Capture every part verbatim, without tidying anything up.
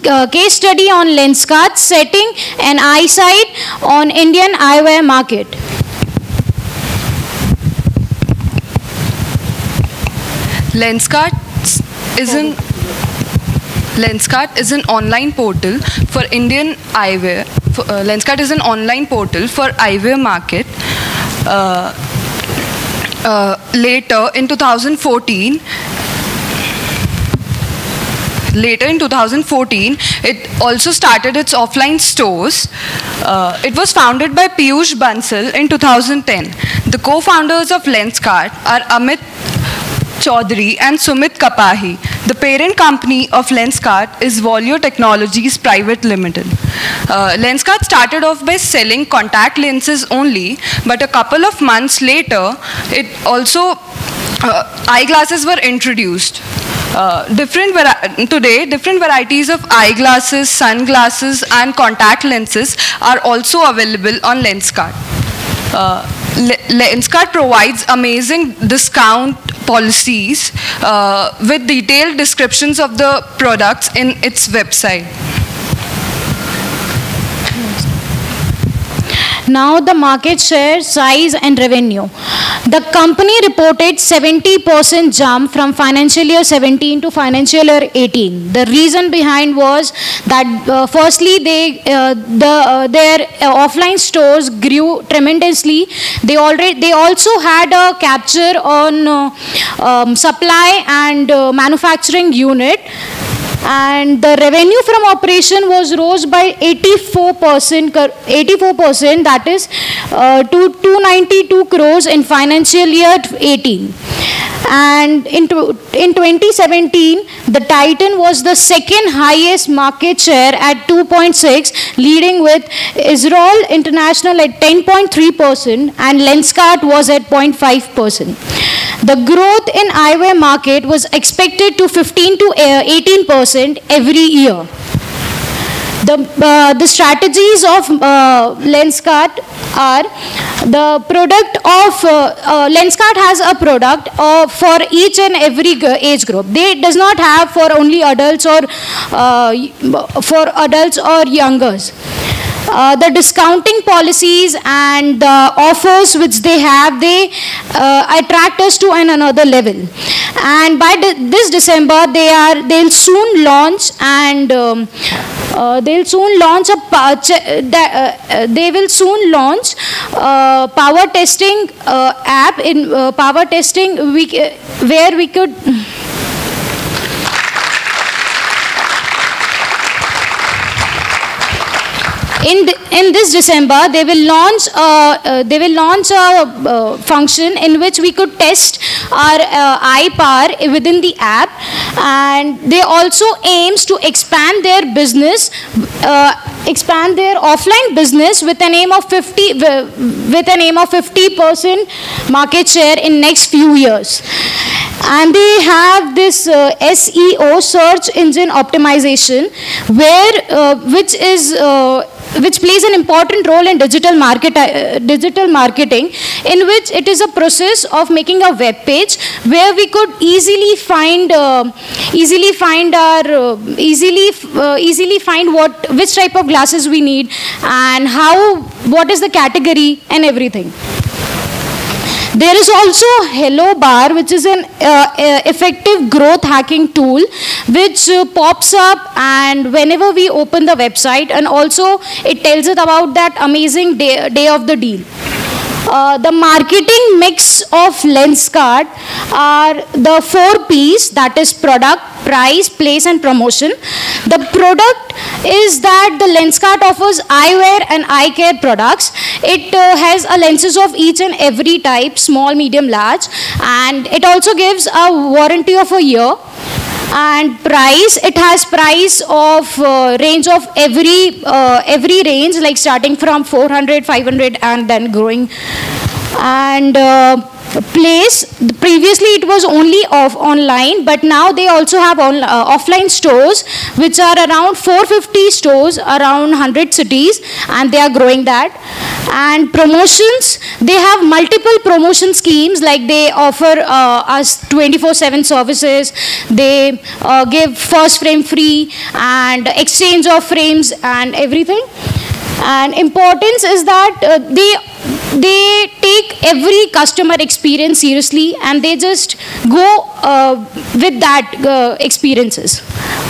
uh, case study on LENSKART setting an eyesight on Indian eyewear market. LENSKART is an LENSKART is an online portal for Indian eyewear. For, uh, LENSKART is an online portal for eyewear market. Uh, uh, later in two thousand fourteen, later in two thousand fourteen, it also started its offline stores. Uh, it was founded by Piyush Bansal in two thousand ten. The co-founders of LENSKART are Amit Chaudhary and Sumit Kapahi. The parent company of LENSKART is Volio Technologies Private Limited. Uh, LENSKART started off by selling contact lenses only, but a couple of months later, it also uh, eyeglasses were introduced. Uh, different today, different varieties of eyeglasses, sunglasses, and contact lenses are also available on LENSKART. Uh, LENSKART provides amazing discount policies uh, with detailed descriptions of the products in its website. Now the market share, size and revenue. The company reported seventy percent jump from financial year seventeen to financial year eighteen. The reason behind was that uh, firstly they uh, the uh, their uh, offline stores grew tremendously. They already they also had a capture on uh, um, supply and uh, manufacturing unit. And the revenue from operation was rose by eighty-four percent, eighty-four percent, that is uh, to two hundred ninety-two crores in financial year eighteen. And in, in twenty seventeen, the Titan was the second highest market share at two point six, leading with Israel International at ten point three percent and LENSKART was at zero point five percent. The growth in eyewear market was expected to fifteen to eighteen percent every year. The, uh, the strategies of uh, LENSKART are the product of, uh, uh, LENSKART has a product uh, for each and every age group. They does not have for only adults or uh, for adults or youngers. Uh, the discounting policies and the offers which they have, they uh, attract us to an another level. And by de this December, they are they'll soon launch and um, uh, they'll soon launch a uh, they will soon launch uh, power testing uh, app in uh, power testing we uh, where we could. In, the, in this December, they will launch uh, uh, they will launch a uh, function in which we could test our uh, eye power within the app, and they also aims to expand their business, uh, expand their offline business with an aim of fifty with an aim of fifty percent market share in next few years. And they have this uh, S E O, search engine optimization, where uh, which is uh, which plays an important role in digital market uh, digital marketing, in which it is a process of making a web page where we could easily find uh, easily find our uh, easily uh, easily find what which type of glasses we need and how what is the category and everything. There is also Hello Bar, which is an uh, uh, effective growth hacking tool which uh, pops up and whenever we open the website, and also it tells us about that amazing day, day of the deal. Uh, the marketing mix of LENSKART are the four P's, that is product, price, place and promotion. The product is that the LENSKART offers eyewear and eye care products. It uh, has a lenses of each and every type, small, medium, large, and it also gives a warranty of a year. And price, it has price of uh, range of every uh, every range, like starting from four hundred, five hundred and then growing. And uh, place, previously it was only off online, but now they also have on, uh, offline stores which are around four hundred fifty stores around one hundred cities, and they are growing that. And promotions, they have multiple promotion schemes, like they offer uh, us twenty-four seven services, they uh, give first frame free and exchange of frames and everything. And importance is that uh, they they take every customer experience seriously, and they just go uh, with that uh, experiences.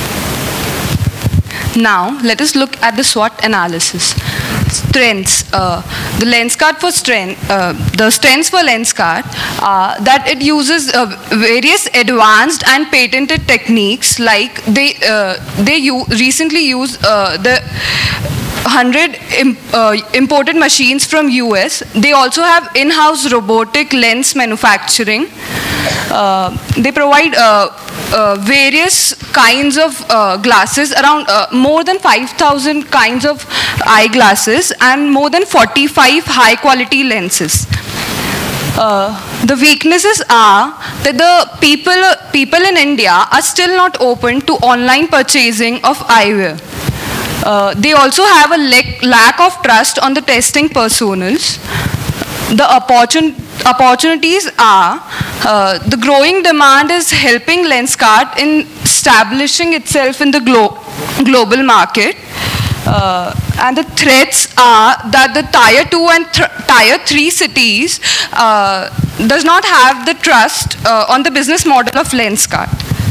Now, let us look at the SWOT analysis. Strengths. Uh, the LENSKART for strength, uh, the strengths for LENSKART are that it uses uh, various advanced and patented techniques, like they, uh, they u recently use uh, the one hundred imp uh, imported machines from U S. They also have in-house robotic lens manufacturing. Uh, they provide uh, uh, various kinds of uh, glasses, around uh, more than five thousand kinds of eyeglasses, and more than forty-five high-quality lenses. Uh, the weaknesses are that the people, people in India are still not open to online purchasing of eyewear. Uh, they also have a lack of trust on the testing personals. The opportun opportunities are uh, the growing demand is helping LENSKART in establishing itself in the glo global market. Uh, and the threats are that the tier two and th tier three cities uh, does not have the trust uh, on the business model of LENSKART.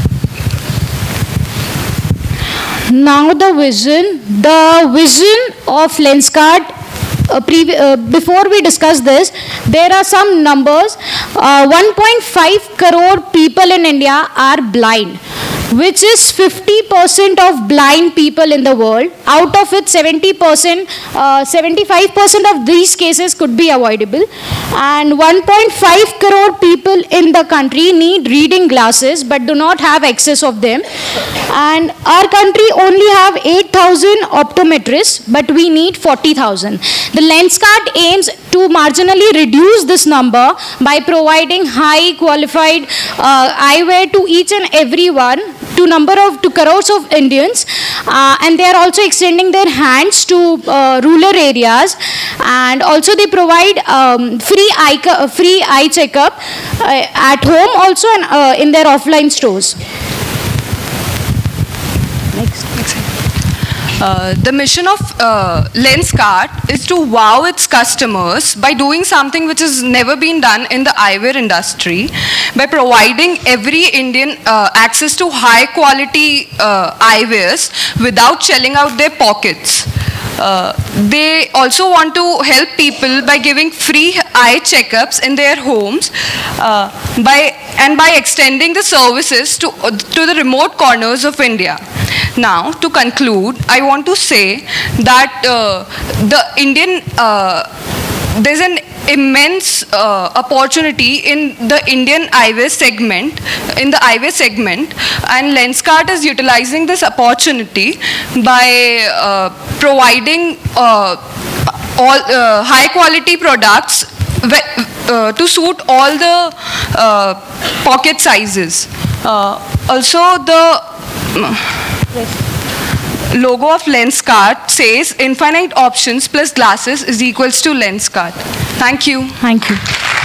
Now the vision, the vision of LENSKART. Uh, uh, before we discuss this, there are some numbers. Uh, one point five crore people in India are blind, which is fifty percent of blind people in the world. Out of it, seventy percent, uh, seventy-five percent of these cases could be avoidable. And one point five crore people in the country need reading glasses but do not have access of them. And our country only have eight thousand optometrists, but we need forty thousand. The LENSKART aims to marginally reduce this number by providing high qualified uh, eyewear to each and every one, to number of to crores of Indians, uh, and they are also extending their hands to uh, rural areas, and also they provide um, free eye uh, free eye checkup uh, at home also, and uh, in their offline stores. Next. Uh, the mission of uh, LENSKART is to wow its customers by doing something which has never been done in the eyewear industry, by providing every Indian uh, access to high quality uh, eyewears without shelling out their pockets. Uh, they also want to help people by giving free eye checkups in their homes, uh, by and by extending the services to, uh, to the remote corners of India. Now, to conclude, I want to say that uh, the Indian, uh, there's an immense uh, opportunity in the Indian eyewear segment, in the eyewear segment, and LENSKART is utilizing this opportunity by uh, providing uh, all uh, high quality products uh, to suit all the uh, pocket sizes. Uh, also, the Yes. logo of LENSKART says infinite options plus glasses is equals to LENSKART. Thank you. Thank you.